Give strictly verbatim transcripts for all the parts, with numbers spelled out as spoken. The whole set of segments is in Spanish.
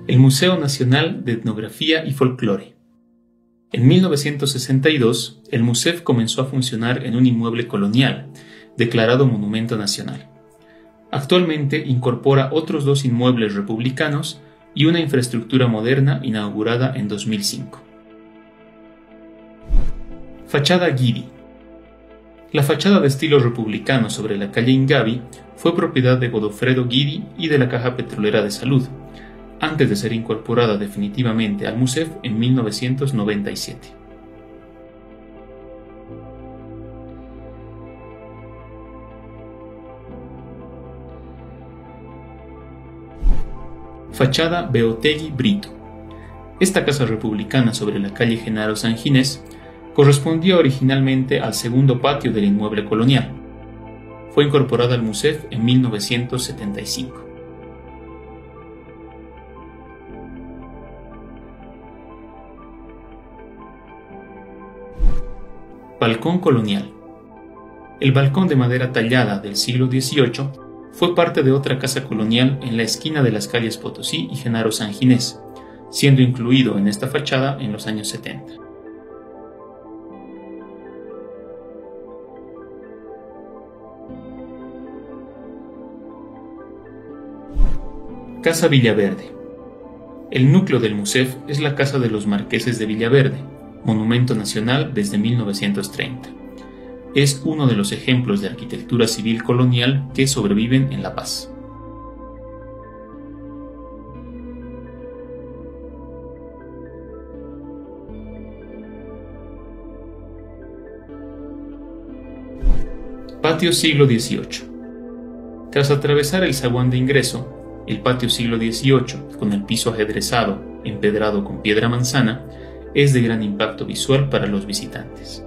el Museo Nacional de Etnografía y Folclore. En mil novecientos sesenta y dos, el MUSEF comenzó a funcionar en un inmueble colonial, declarado Monumento Nacional. Actualmente incorpora otros dos inmuebles republicanos y una infraestructura moderna inaugurada en dos mil cinco. Fachada Guidi. La fachada de estilo republicano sobre la calle Ingavi fue propiedad de Godofredo Guidi y de la Caja Petrolera de Salud, antes de ser incorporada definitivamente al MUSEF en mil novecientos noventa y siete. Fachada Beotegui Brito. Esta casa republicana sobre la calle Genaro Sanginés correspondía originalmente al segundo patio del inmueble colonial. Fue incorporada al MUSEF en mil novecientos setenta y cinco. Balcón colonial. El balcón de madera tallada del siglo dieciocho fue parte de otra casa colonial en la esquina de las calles Potosí y Genaro Sanginés, siendo incluido en esta fachada en los años setenta. Casa Villaverde. El núcleo del MUSEF es la Casa de los Marqueses de Villaverde, monumento nacional desde mil novecientos treinta. Es uno de los ejemplos de arquitectura civil colonial que sobreviven en La Paz. Patio siglo dieciocho. Tras atravesar el zaguán de ingreso, el patio siglo dieciocho, con el piso ajedrezado, empedrado con piedra manzana, es de gran impacto visual para los visitantes.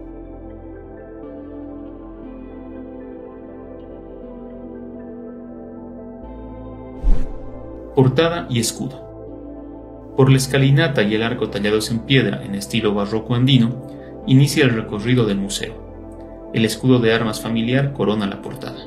Portada y escudo. Por la escalinata y el arco tallados en piedra en estilo barroco andino, inicia el recorrido del museo. El escudo de armas familiar corona la portada.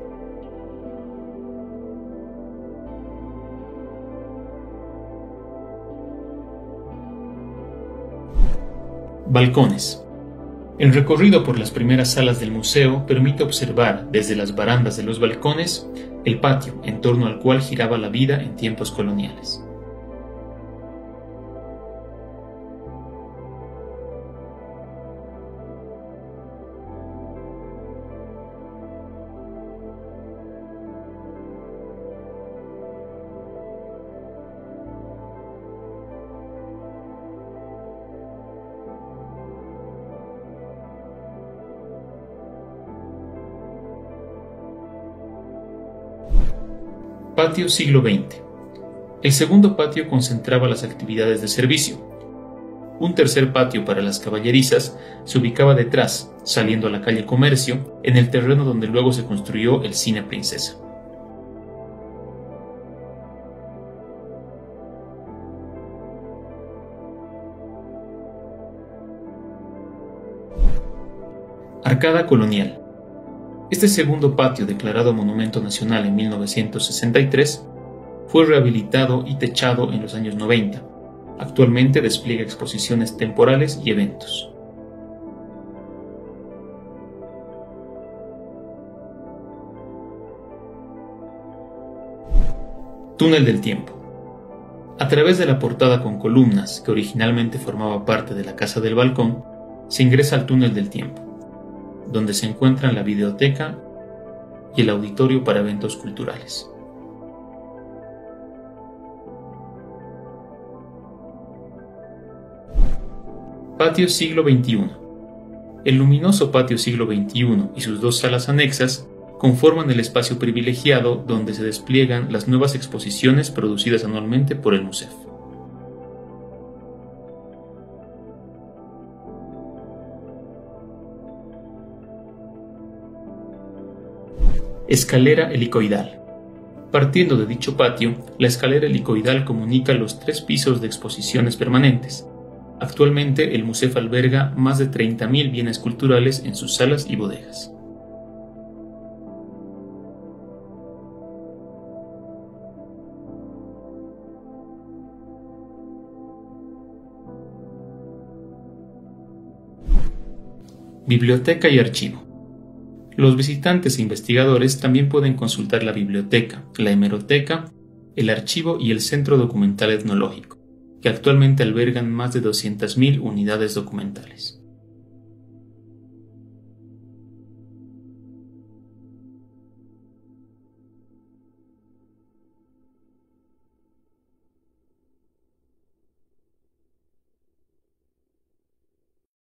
Balcones. El recorrido por las primeras salas del museo permite observar desde las barandas de los balcones el patio en torno al cual giraba la vida en tiempos coloniales. Patio siglo veinte. El segundo patio concentraba las actividades de servicio. Un tercer patio para las caballerizas se ubicaba detrás, saliendo a la calle Comercio, en el terreno donde luego se construyó el Cine Princesa. Arcada colonial. Este segundo patio, declarado Monumento Nacional en mil novecientos sesenta y tres, fue rehabilitado y techado en los años noventa. Actualmente despliega exposiciones temporales y eventos. Túnel del tiempo. A través de la portada con columnas, que originalmente formaba parte de la Casa del Balcón, se ingresa al Túnel del Tiempo, donde se encuentran la videoteca y el auditorio para eventos culturales. Patio siglo veintiuno. El luminoso patio siglo veintiuno y sus dos salas anexas conforman el espacio privilegiado donde se despliegan las nuevas exposiciones producidas anualmente por el MUSEF. Escalera helicoidal. Partiendo de dicho patio, la escalera helicoidal comunica los tres pisos de exposiciones permanentes. Actualmente el MUSEF alberga más de treinta mil bienes culturales en sus salas y bodegas. Biblioteca y archivo. Los visitantes e investigadores también pueden consultar la biblioteca, la hemeroteca, el archivo y el Centro Documental Etnológico, que actualmente albergan más de doscientas mil unidades documentales.